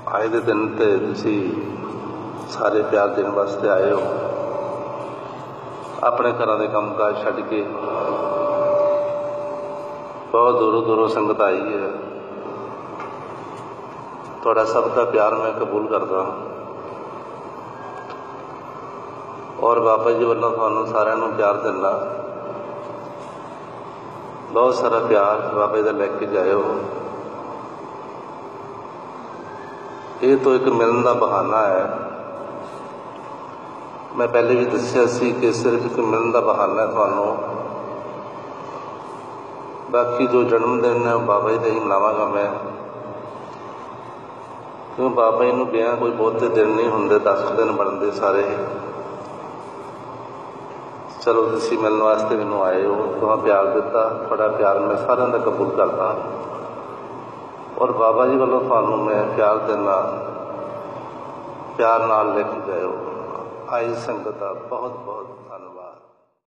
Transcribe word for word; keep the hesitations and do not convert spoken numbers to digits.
आए दे दिन ते तुसी सारे प्यार देने वास्ते आए हो। अपने घर के काम काज छड्ड के बहुत दूरों दूरों संगत आई है। थोड़ा सबका प्यार मैं कबूल करता और बाबा जी वालों थानू सारिਆਂ ਨੂੰ प्यार दिंदा। बहुत सारा प्यार बाबे का लैके जाओ। ये तो एक मिलन का बहाना है। मैं पहले भी दसिया सी कि सिर्फ एक मिलन का बहाना है थानू। बाकी जो जन्मदिन है बाबा जी का ही मनावांगा मैं, क्यों बाबा जी नूं गया कोई बहुते दिन नहीं होंगे, दस दिन बनते सारे। चलो तुसीं मिलने वास्ते मैनूं आए हो, तुहां प्यार दिता, बड़ा प्यार मैं सारिਆਂ ਦਾ कबूल करता और बाबा जी वालों थानू मैं प्यार देना, प्यार नाल लेके जाओ। आई संगत का बहुत बहुत धन्यवाद।